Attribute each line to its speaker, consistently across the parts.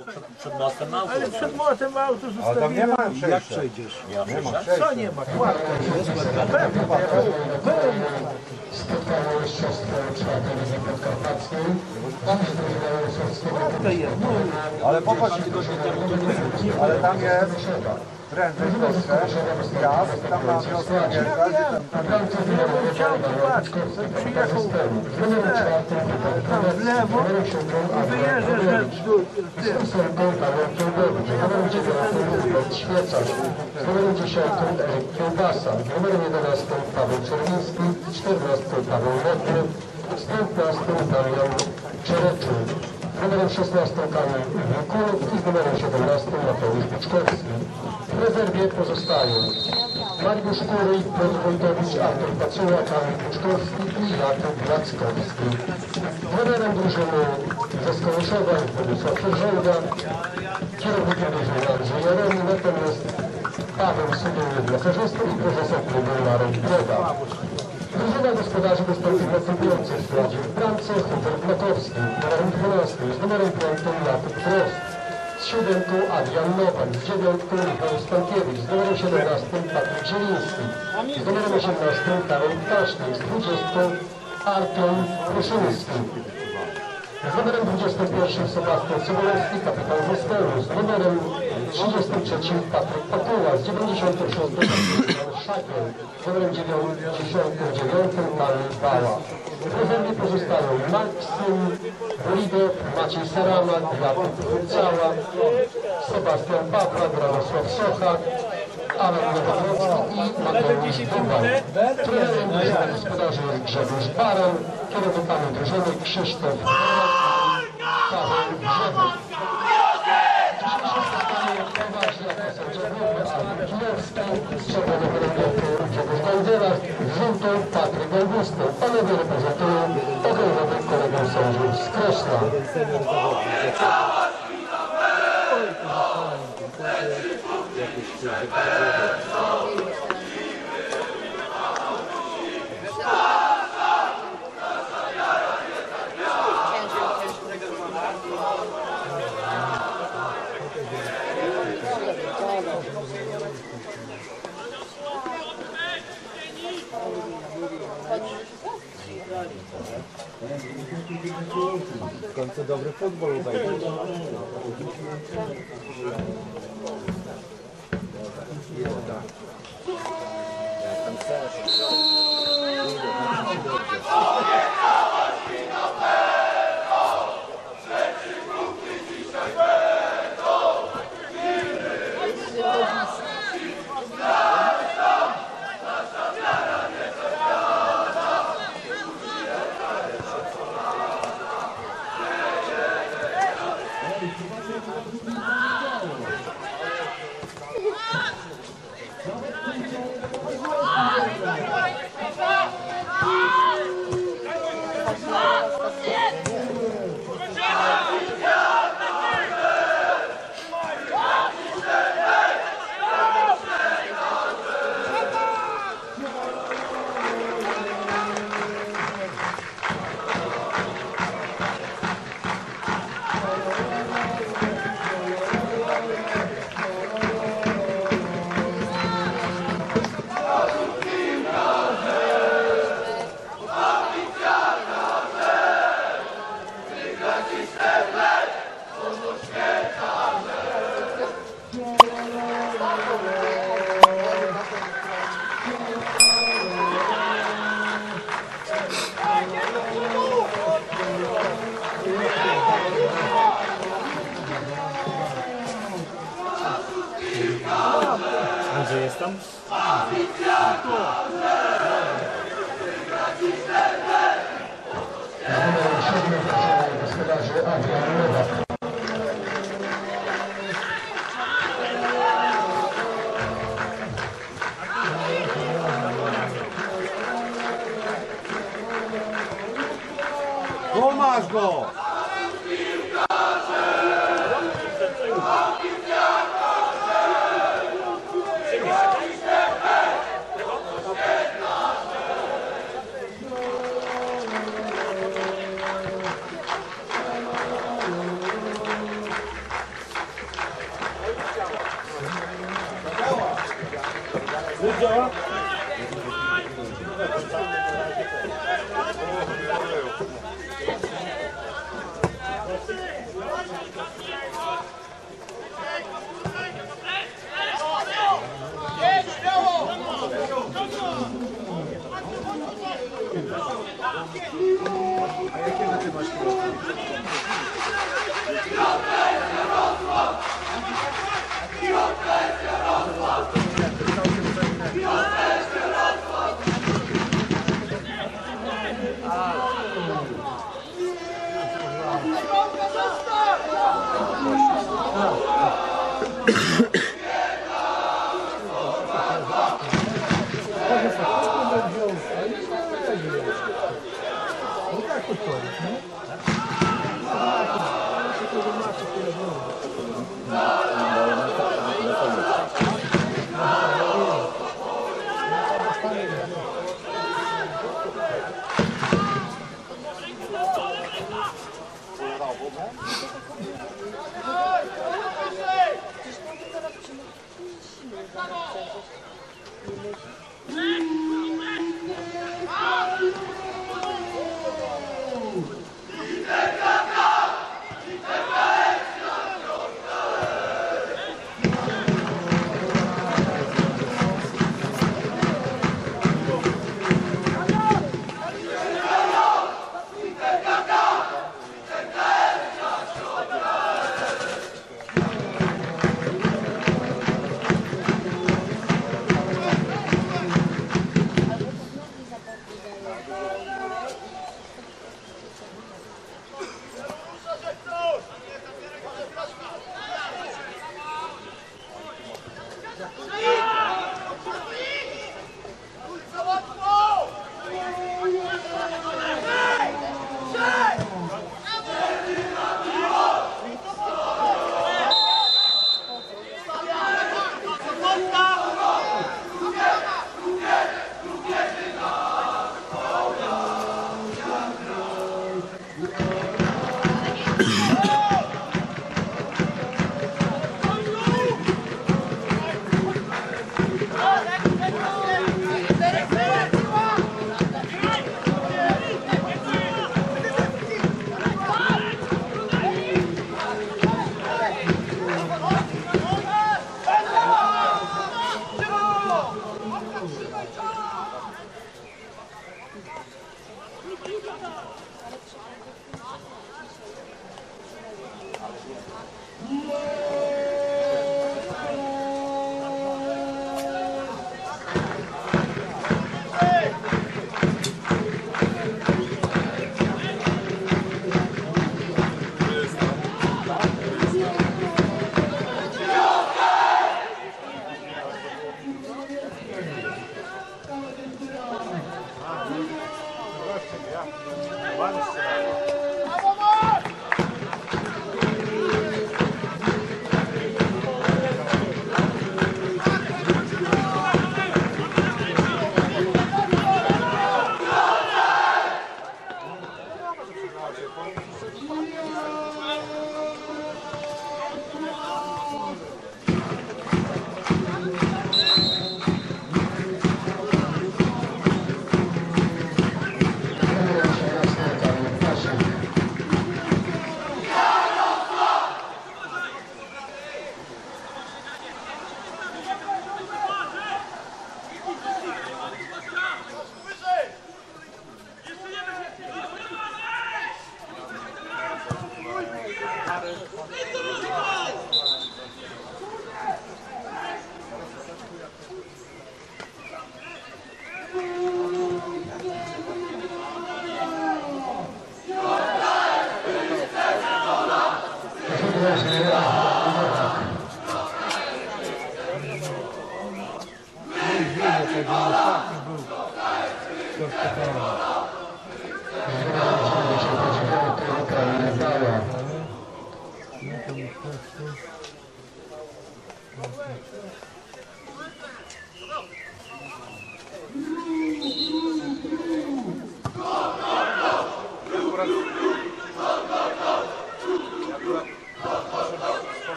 Speaker 1: Przed mostem ma auto.
Speaker 2: Ale przed mostem auto
Speaker 3: Ale tam nie
Speaker 2: zostawimy.
Speaker 3: ma przejścia. Jak przejdziesz?
Speaker 1: Nie ma
Speaker 3: przejścia.
Speaker 2: Co nie ma? Kładka jest. Na pewno.
Speaker 4: Spotkanie siostry czwartej Ligi Podkarpackiej.
Speaker 2: Kładka jest.
Speaker 3: Ale popatrz, ale tam jest prędzej troszkę gaz, tam na wiosnę Gierka, gdzie tam
Speaker 2: Ja bym chciał kładkę. Przyjechał tam w lewo i wyjeżdża, że
Speaker 4: Świecarz, z numerem 10 Eryk Kiełbasa, z numerem 11 Paweł Czerwiński, z 14 Paweł Mokry, z 15 Damian Czereczul, z numerem 16 Kamil Mikulów i z numerem 17 Mateusz Buczkowski. W rezerwie pozostają Mariusz Kuryj, Piotr Wojtowicz, Artur Pacuła, Kamil Buczkowski i Jakub Lackowski. Trenerem drużyny ze Skołyszowa jest Władysław Szerzęga, kierownikiem drużyny Andrzej Jerominatem jest Paweł Sudowiec, masażystą i prezesem klubu Marek Broda. Drużyna gospodarzy wystąpi w następującym składzie. W bramce Hubert Makowski, numerem 12, z numerem 5 Jakub Drost, z 7 Adrian Nowak, z 9 Michał Stankiewicz, z numerem 17 Patryk Zieliński, z numerem 18 Karol Ptasznik, z 20 Artur Kruszyński. Z numerem 21 Sebastian Sobolewski, kapitan zespołu, z numerem 33 Patryk Pakuła, z 96 Szakiel, z numerem 99 Kamil Bała. W rezerwie pozostają Maksym Lider, Maciej Saramak, Jakub Cała, Sebastian Pawlak, Radosław Socha, Alan Nowakowski i Mateusz Dubal. Trenerem drużyny gospodarzy jest Grzegorz Baran, kierownikami drużyny Krzysztof Paweł Grzegorz. Dzisiejsze spotkanie prowadzi jako sędzia główny Albert Kijowski, z czerwonego robiety Grzegorz Gajdzela, z żółtą Patryk Augustyn. Panowie reprezentują okręgowych kolegów sędziów z Krośna.
Speaker 3: w końcu dobry futbol obejdzie.
Speaker 1: Andrzej jest tam?
Speaker 4: Gospodarzy Adrian Nowak.
Speaker 3: Masz go!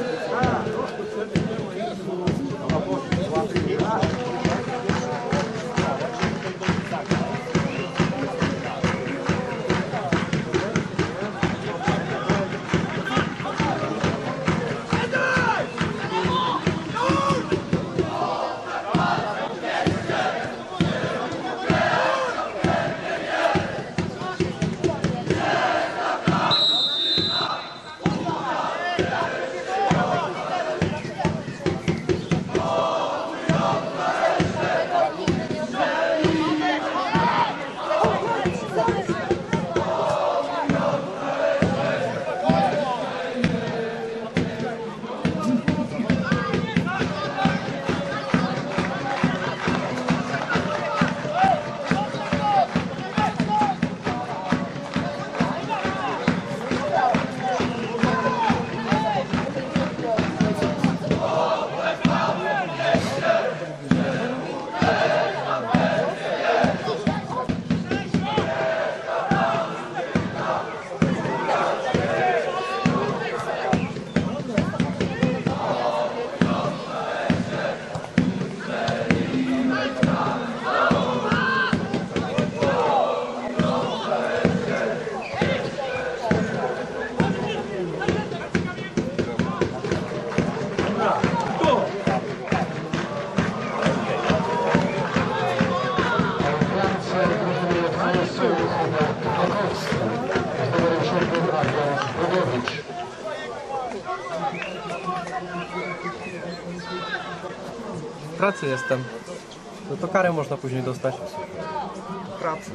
Speaker 5: W pracy jestem. No to karę można później dostać.
Speaker 3: Pracy.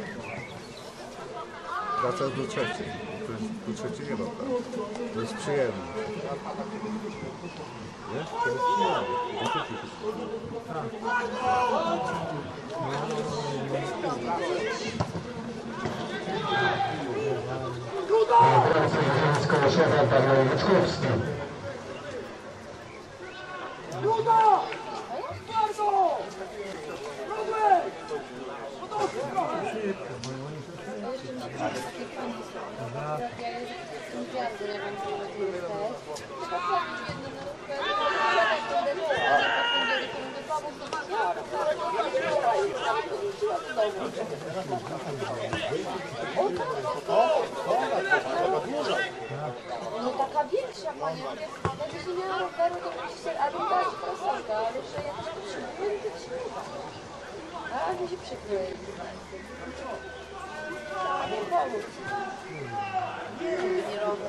Speaker 3: Praca jest do trzeciej. Do trzeciej nie ma pracy. To jest przyjemne.
Speaker 4: Wracaj z Kołoszowa, Paweł Wyczkowski.
Speaker 6: No taka większa, panie. Jakbyś nie miała roweru, to byś się albo dać prosanka, ale że ja też potrzebuję, to ci nie da. A mi się przykryje. Nie pomóc. Nie rower.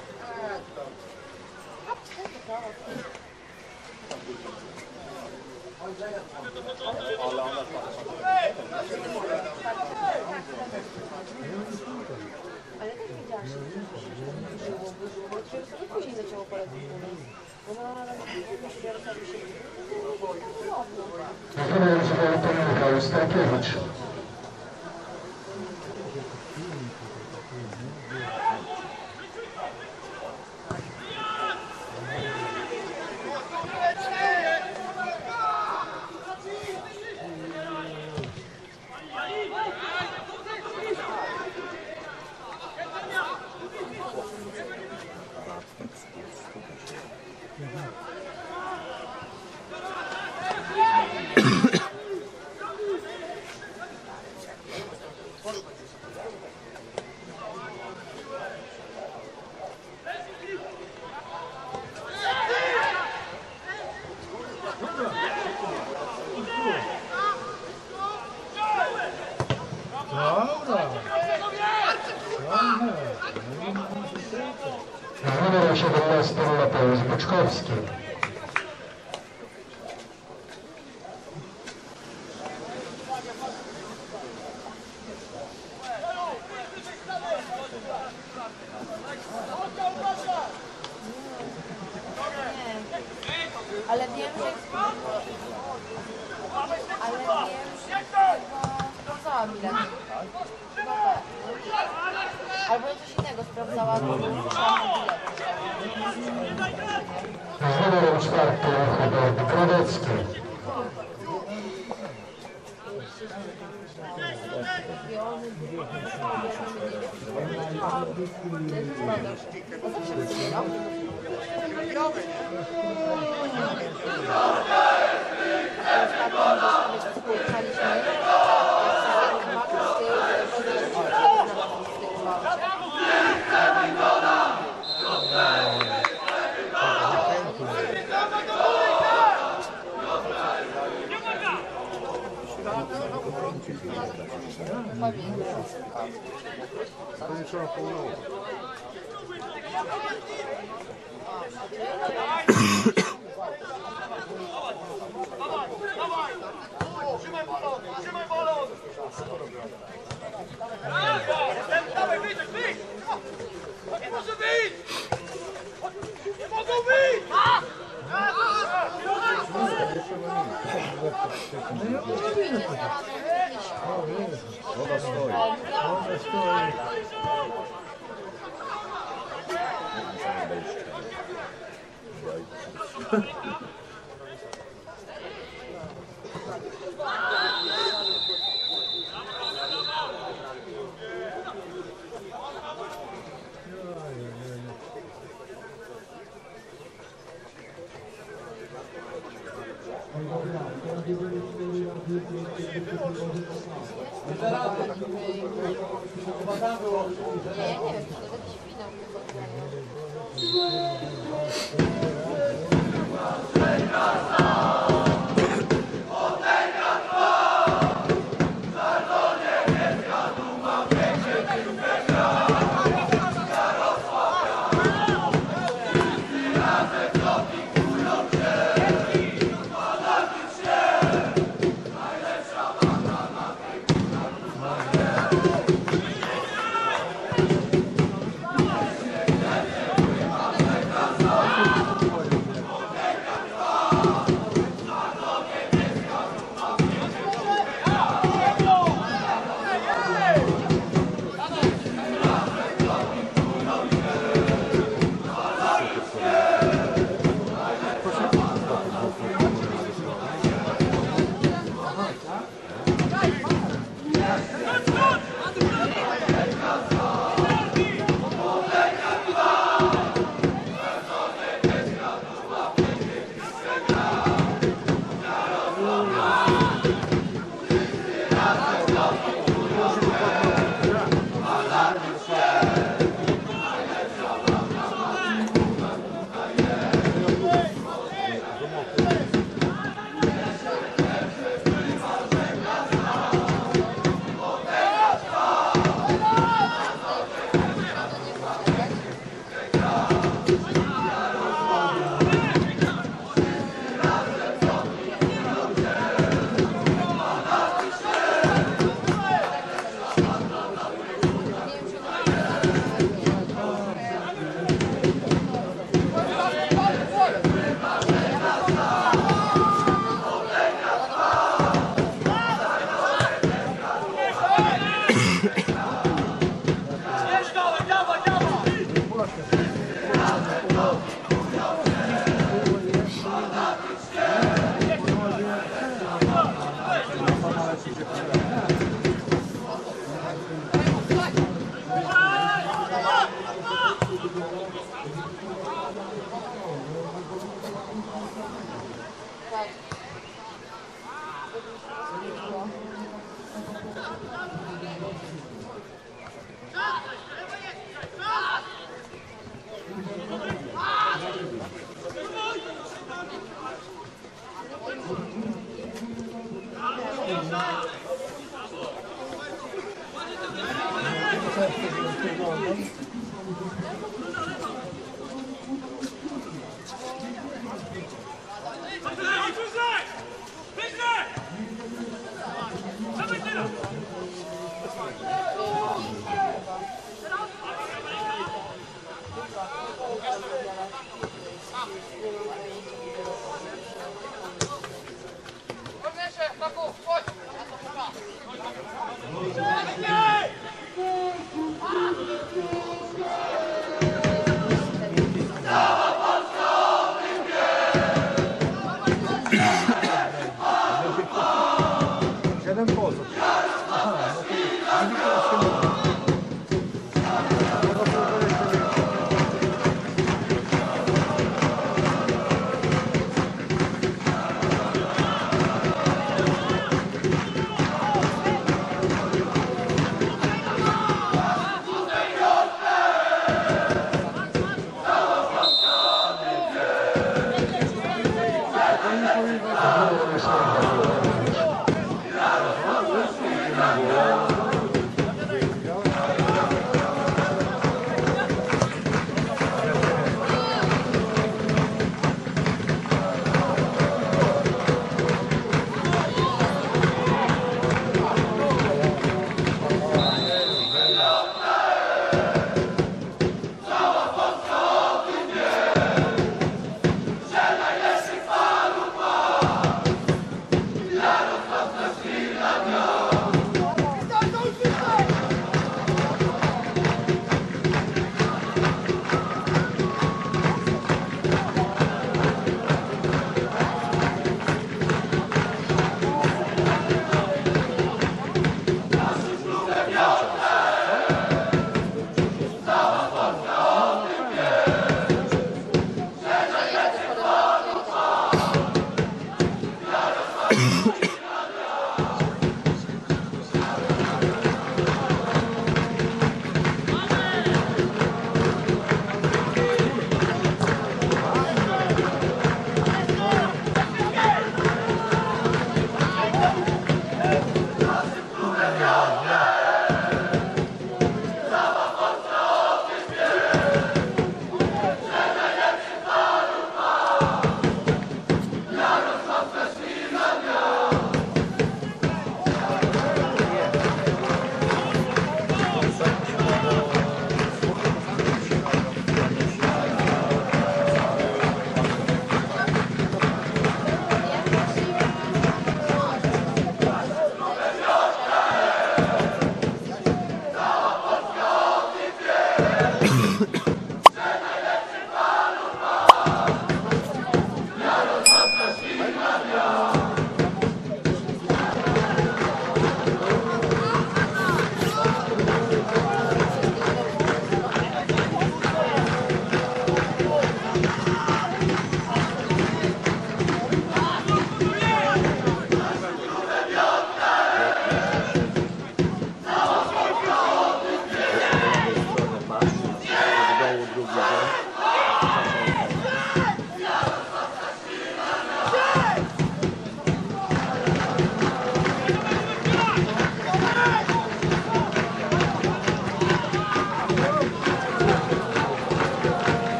Speaker 6: Ale też wiedziałam, że wyżyło, bo dopiero sobie później zaczęło polegać u nas. Ona
Speaker 4: Natomiast Michał Starkiewicz. Z numerem 17 Mateusz Buczkowski.
Speaker 6: Ale wiem, że sprawdzała bilet. Albo coś innego sprawdzała, bo musiałam bilet.
Speaker 4: Z numerem 4 Hubert Krawecki.
Speaker 6: A zawsze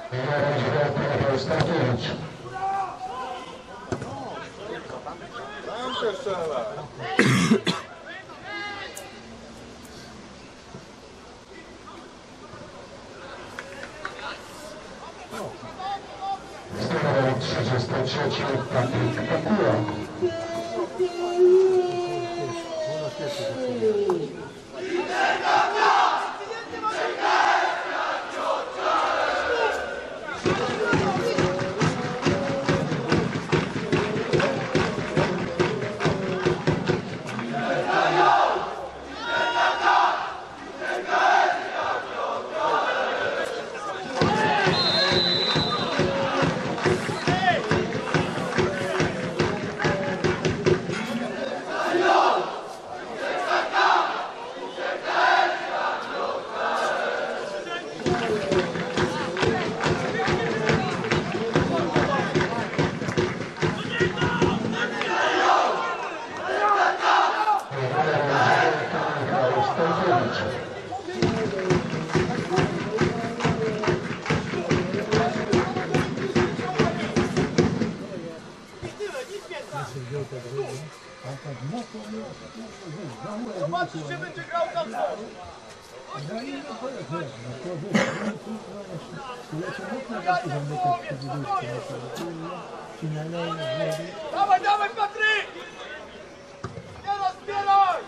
Speaker 4: Numerem 9 Michał Stankiewicz. Z numerem 33 Patryk Pakula.
Speaker 2: Zobaczysz, że będzie grał tam coś. Dawaj, dawaj, Patryk! Zbieraj, zbieraj!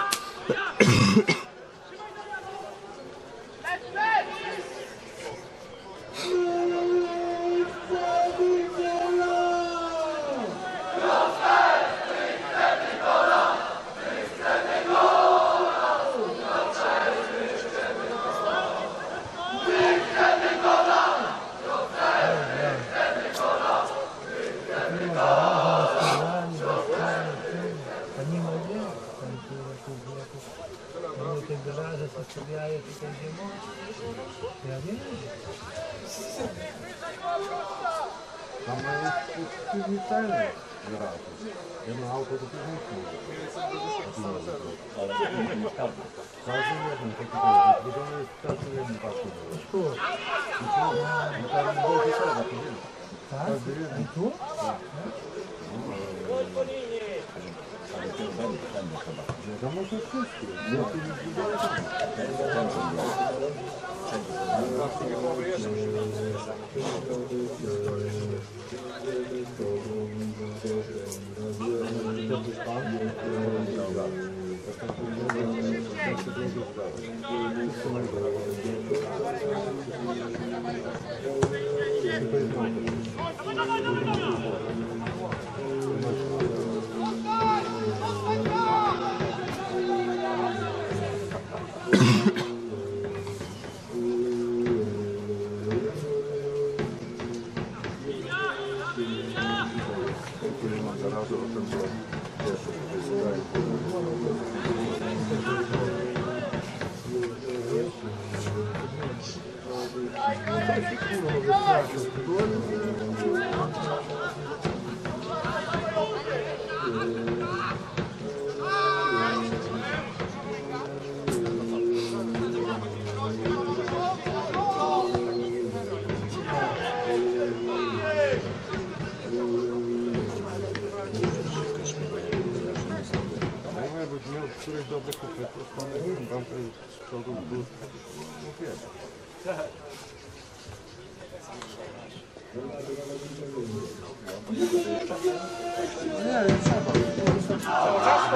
Speaker 2: Leć, leć!
Speaker 3: Tam jest piwni ceny. Jedno auto do piwnicy.
Speaker 1: Ale nie wiem, każdy.
Speaker 3: Każdy jeden, taki to jest. Wygląda jest każdy jeden patrzą. I tam było trzeba, to wiem. Każdy jeden. Tu? No to może wszystkie. No to już któryś dobry kupiec, tam z przodu był nie trzeba.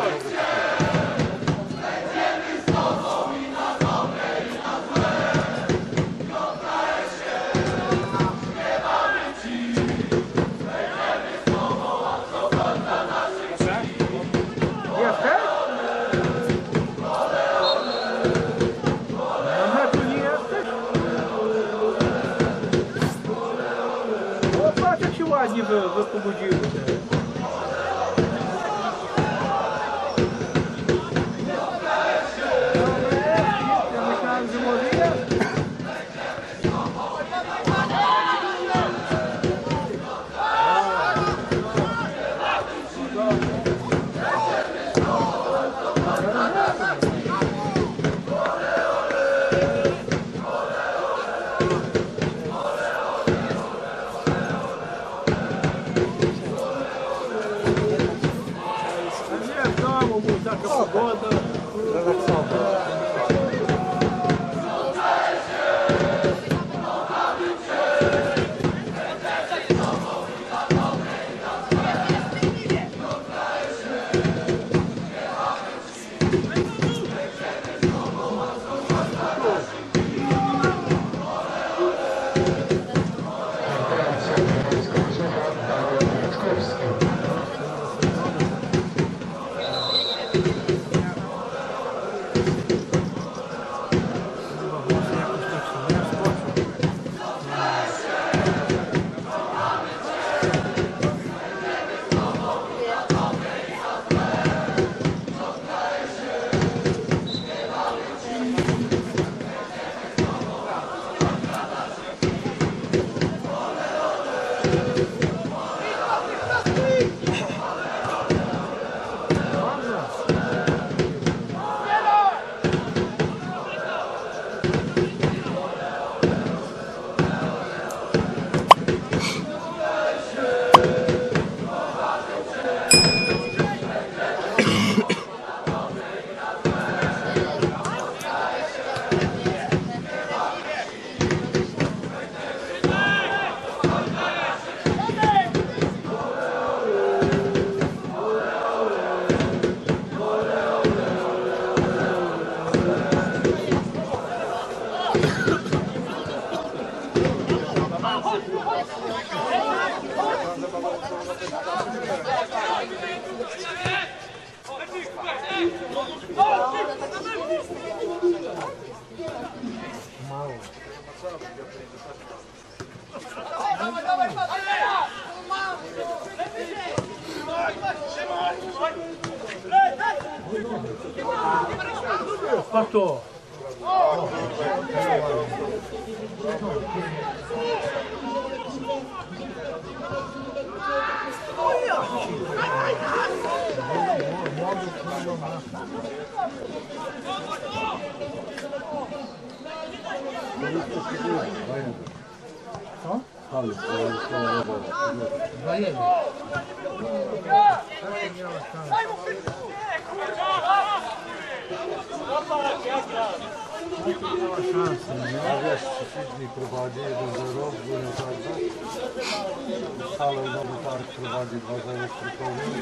Speaker 2: Ładnie wypobudziły się. Ja myślałem, że może jest. Pato!
Speaker 3: A wiesz, Sydney prowadzi 1-0, Górny Tarza. Halą Nowy Targ prowadzi 2-0 Strykowi.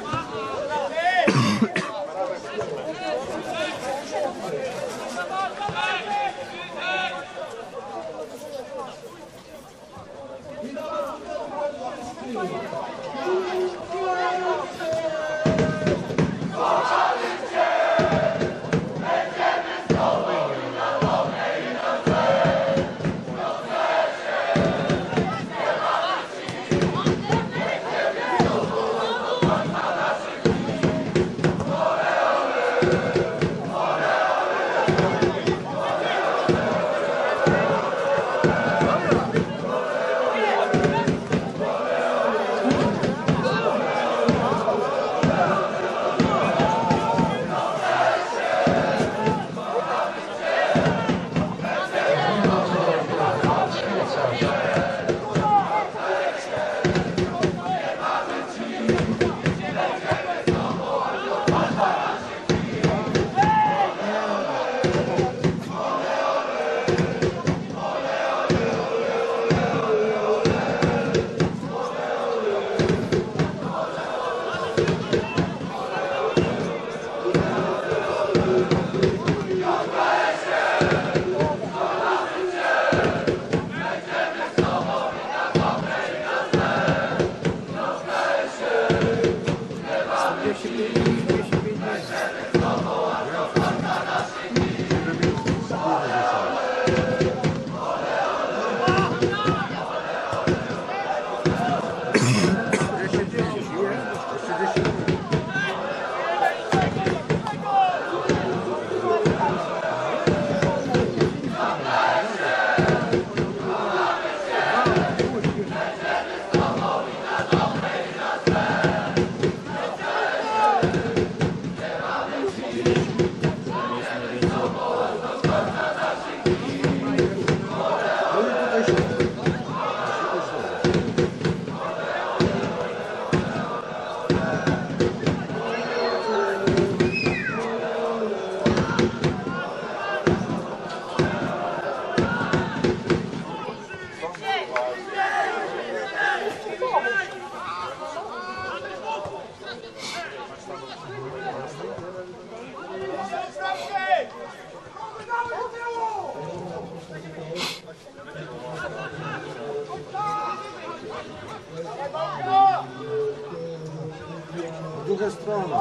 Speaker 3: Druga strona.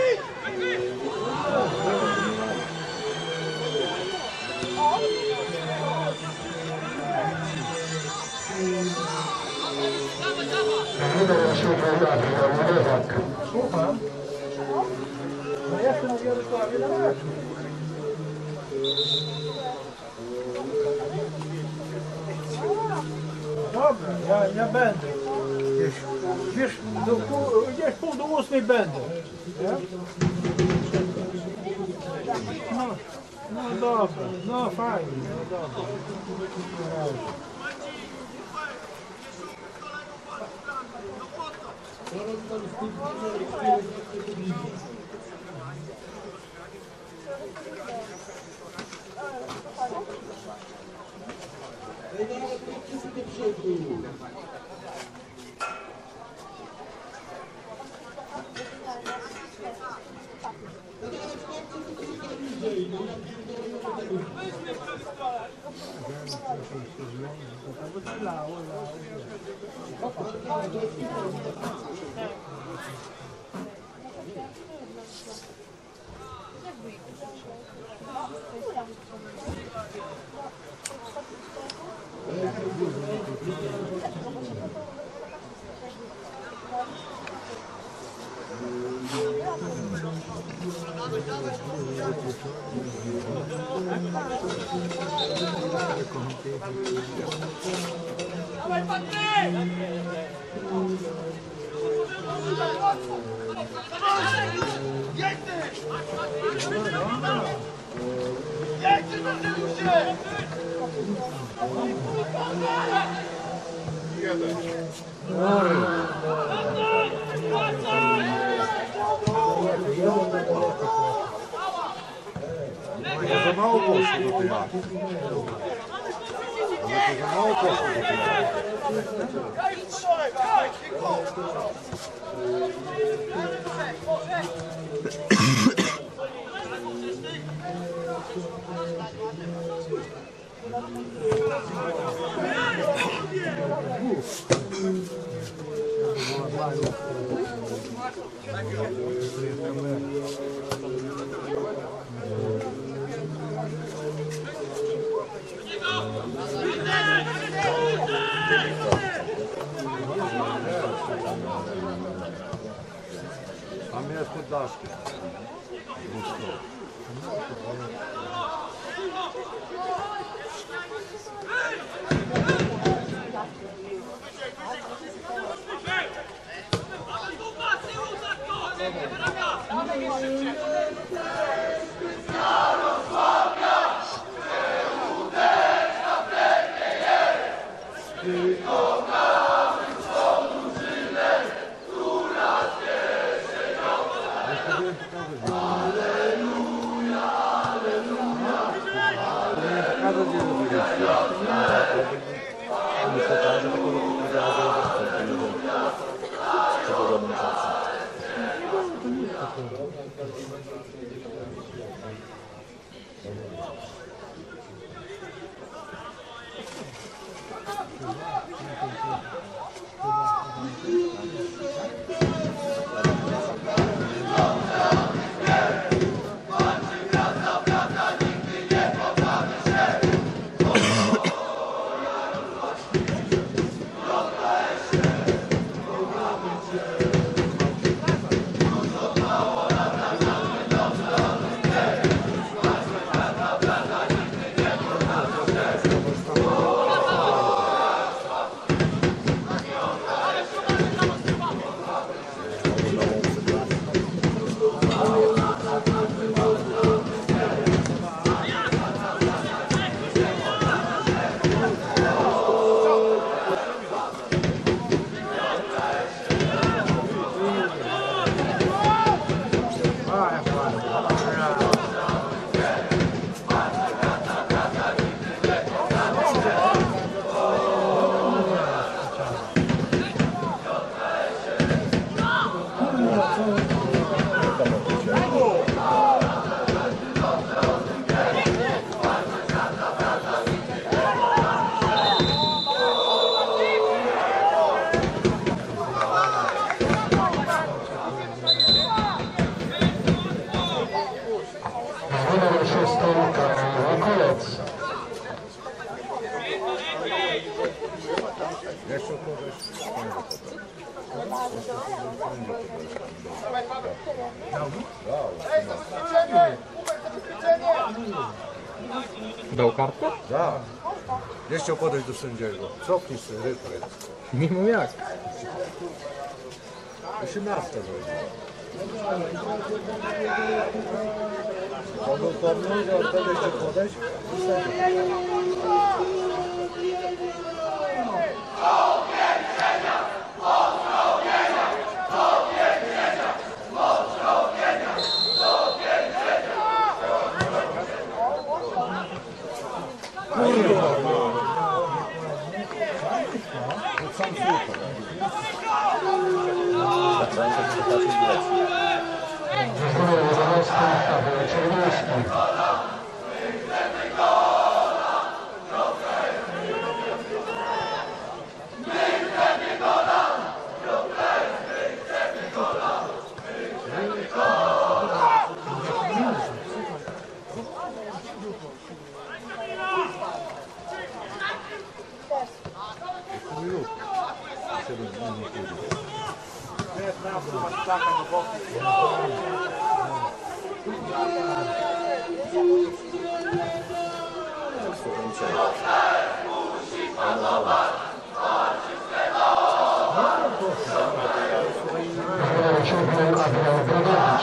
Speaker 2: Słucham. No ja chcę na Jarosławie na meczu. Dobra, ja będę. Gdzieś pół do 8 będę. Nie? No dobra, no fajnie, no dobra.
Speaker 3: Za mało poszło do tej akcji. Za mało poszło do tej akcji. Tam jest pod daszkiem.
Speaker 5: Dał kartkę?
Speaker 3: Tak. Nie chciał podejść do sędziego. Cofnij sobie rytm.
Speaker 5: Nie mam jak.
Speaker 3: 18 będzie. On był pomnił, że on wtedy chce podejść do sędziego.
Speaker 4: Numer 7 Adrian Brodowicz.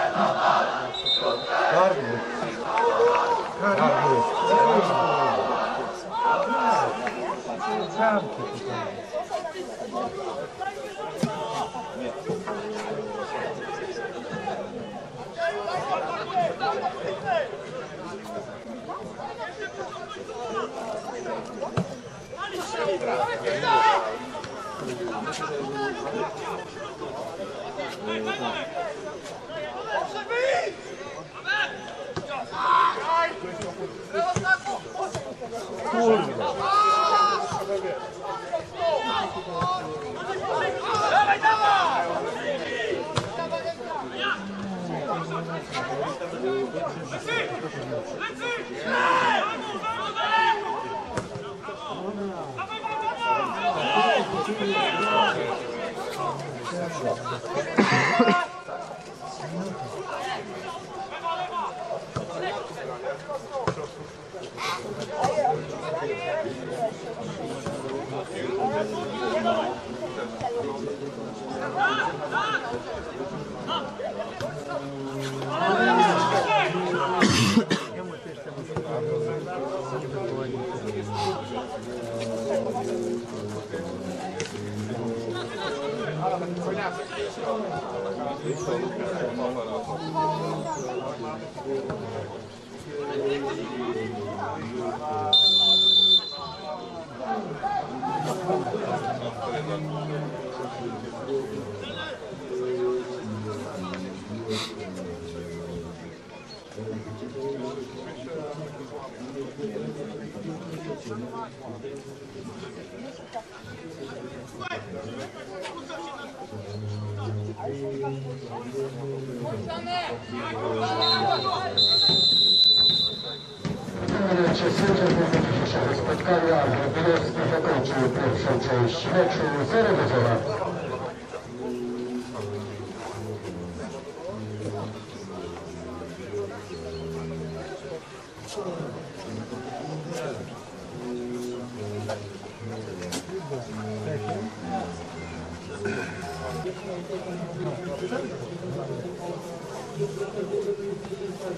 Speaker 4: Sędzia dzisiejszego spotkania Wróblewski zakończył pierwszą część meczu 0-0.